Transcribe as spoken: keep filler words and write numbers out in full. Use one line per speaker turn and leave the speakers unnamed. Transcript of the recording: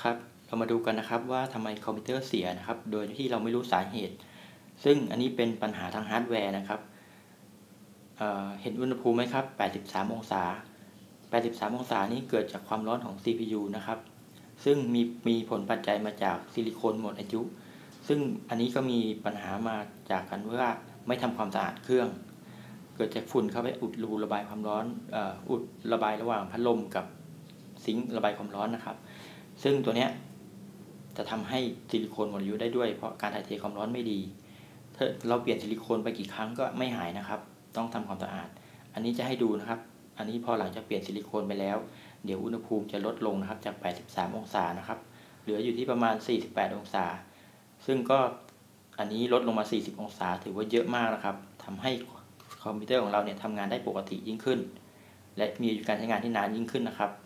ครับเรามาดูกันนะครับว่าทำไมคอมพิวเตอร์เสียนะครับโดยที่เราไม่รู้สาเหตุซึ่งอันนี้เป็นปัญหาทางฮาร์ดแวร์นะครับเเห็นอุณหภูมิไหมครับแปดสิบสามองศาแปดสิบสามองศานี้เกิดจากความร้อนของ ซี พี ยู นะครับซึ่งมีมีผลปัจจัยมาจากซิลิโคนหมดอายุซึ่งอันนี้ก็มีปัญหามาจากกันว่าไม่ทำความสะอาดเครื่องเกิดจากฝุ่นเข้าไปอุดรูระบายความร้อนอุดระบายระหว่างพัดลมกับซิงค์ระบายความร้อนนะครับซึ่งตัวเนี้ยจะทำให้ซิลิโคนหมดอายุได้ด้วยเพราะการถ่ายเทความร้อนไม่ดีถ้าเราเปลี่ยนซิลิโคนไปกี่ครั้งก็ไม่หายนะครับต้องทำความสะอาดอันนี้จะให้ดูนะครับอันนี้พอหลังจากเปลี่ยนซิลิโคนไปแล้วเดี๋ยวอุณหภูมิจะลดลงนะครับจากแปดสิบสามองศานะครับเหลืออยู่ที่ประมาณสี่สิบแปดองศาซึ่งก็อันนี้ลดลงมาสี่สิบองศาถือว่าเยอะมากนะครับทำให้คอมพิวเตอร์ของเราเนี่ยทำงานได้ปกติยิ่งขึ้นและมีอายุการใช้งานที่นานยิ่งขึ้นนะครับ